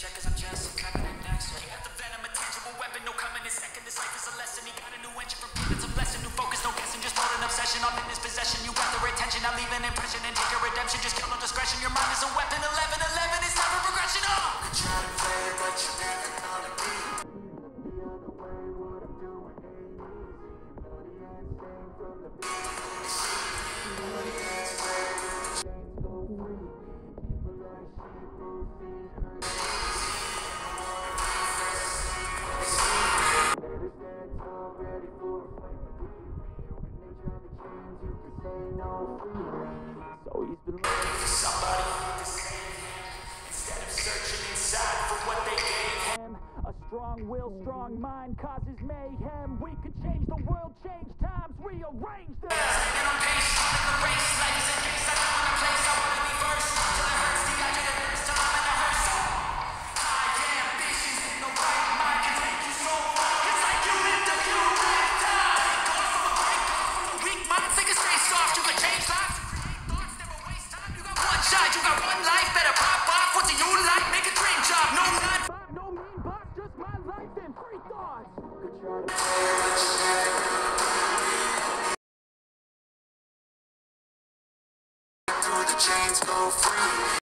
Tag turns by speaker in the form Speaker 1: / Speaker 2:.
Speaker 1: check 'cause I'm just coming in next. He got the venom, a tangible weapon, no coming in second. This life is a lesson. He got a new engine from it's a blessing. New focus, no guessing, just hold an obsession. All in his possession. You got the retention, I'll leave an impression and take your redemption. Just kill no discretion. Your mind is a weapon. 11-11, it's time for progression. Oh! You try to play it, but you're never gonna be. The other way, what I'm doing ain't easy. Bloody and stained from the bloody and stained from the chains go free. People like sheep who feed her. Better stand tall, ready for a fight. When they try to change, you can say no freely. So he's been looking for somebody to save him, instead of searching inside for what they gave him. A strong will, strong mind causes mayhem. We could change the world, change times, rearrange them. Standing on pace, running the race. Life is a case, I know in a place I wanna be first. Till it hurts, dehydrated thirst, till I'm in a hearse. High ambitions in the right mind can take you so far. It's like you lived a few lifetimes. Going from a break, from a weak mind, think it's stay soft. You can change lives, create thoughts, never waste time. You got one shot, you got one life, better pop off. What do you like? Make a dream job, no not. No mean box, just my life and free thoughts. Could try to play it, but you're never gonna be. Through the chains go free.